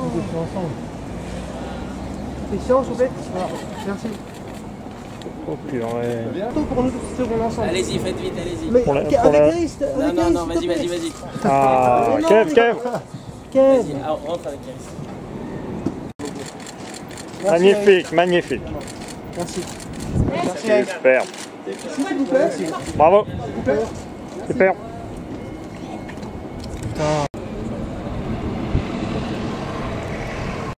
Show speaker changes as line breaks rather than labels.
depuis ensemble. Christian, Choupette. Voilà. Merci.
Oh purée.
Bientôt pour nous tous secondes ensemble.
Allez-y, faites vite, allez-y.
Mais avec Chris,
Non, non, vas-y, vas-y, vas-y.
Ah, Kev.
Kev.
Vas-y, rentre avec Chris.
Magnifique, magnifique.
Merci. Merci.
Super.
S'il vous plaît.
Bravo. Super.
Putain.